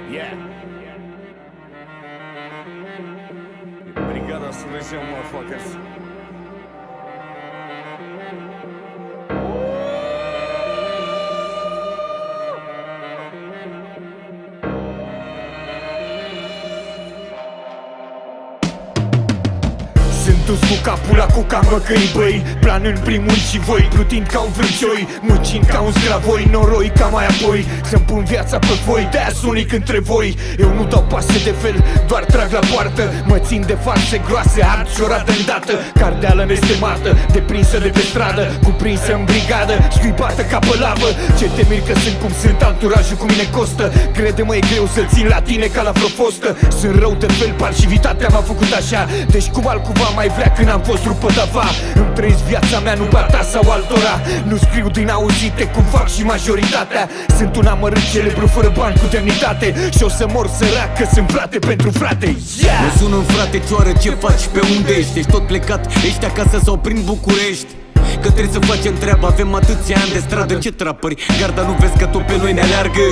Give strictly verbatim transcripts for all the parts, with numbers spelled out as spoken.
Yeah. Brigada Solution, motherfuckers. Sunt dus cu capul la cuca măcăi, băi, planând primul și voi, plutind ca un vârcioi, muncind ca un sclavoi, noroi ca mai apoi să-mi pun viața pe voi, de-aia sunic între voi. Eu nu dau pase de fel, doar trag la poartă, mă țin de farse groase, ard și o rată îndată, cardeală nestemată, deprinsă de pe stradă, cuprinsă în brigadă, scuipată ca pe lavă. Ce te mir că sunt cum sunt, anturajul cu mine costă, crede-mă e greu să-l țin la tine ca la vreo fostă. Sunt rău de fel, parșivitatea m-a făcut așa, deci cum altcumva mai vrea când am fost rupă dava. Îmi trăiesc viața mea, nu pe a ta sau altora. Nu scriu din auzite cum fac și majoritatea. Sunt un amărât celebru fără bani cu demnitate, și o să mor sărac că sunt frate pentru frate. Yeah! Mă sună-mi frate cioară, ce faci, pe unde ești? Ești tot plecat, ești acasă sau prin București? Că trebuie să facem treaba, avem atâția ani de stradă. Ce trapări, garda nu vezi că tot pe noi ne aleargă?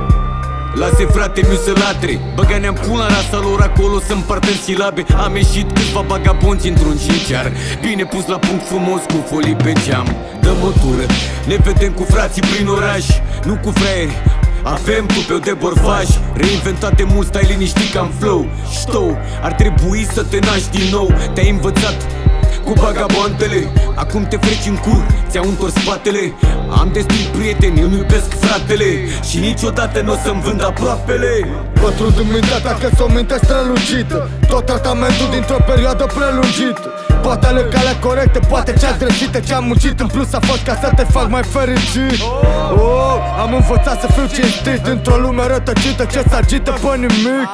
Lase frate miu să latre, băga ne-am pun la rasa lor acolo să împartă în silabe. Am ieșit câțiva bagabonți într-un cinciar, bine pus la punct frumos cu folii pe geam. Dăm o tură, ne vedem cu frații prin oraș, nu cu fraieri. Avem tupeu de borfaș, reinventat de mult, stai liniștit ca-n flow. Ștou, ar trebui să te naști din nou. Te-ai învățat cu bagaboantele, acum te freci în cur, ți-au întors spatele. Am destui prieteni, îmi iubesc fratele, și niciodată n-o să-mi vând aproapele. Pătrund în mintea ta că s-o minte strălucită, tot tratamentul dintr-o perioadă prelungită. Poate ale calea corectă, poate cea greșită. Ce-am muncit în plus a fost ca să te fac mai fericit. Oh, am învățat să fiu cinstit într-o lume rătăcită ce s-agită pe nimic.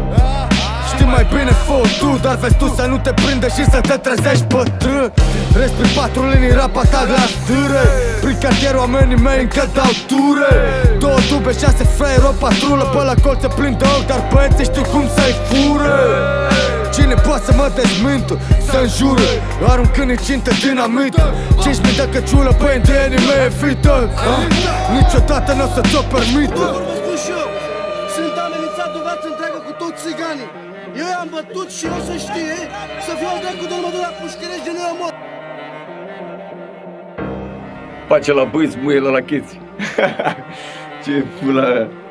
Știi mai bine, fă tu, dar vezi tu să nu te prinde și să te trezești bătrân. Respiri patru linii, rapa ta la stâre, prin cartier oamenii mei încă dau ture. Două tube, șase fraieri, o patrulă, pe la colț se plin de ochi, dar băieții știu cum să-i fură. Cine poate să mă dezmintă, să-mi jură, aruncând în cintă dinamită. Cinci mii de căciulă pe indienii mei evită, niciodată n-o să ți-o permită. Sunt amenințat de o viață întreagă cu toți țiganii. Eu i-am bătut și o să știe să fiu al dracu de mă duc la pușcărești de nu eu mor. Pace la băieți, muie la la cheți. Ce pula aia.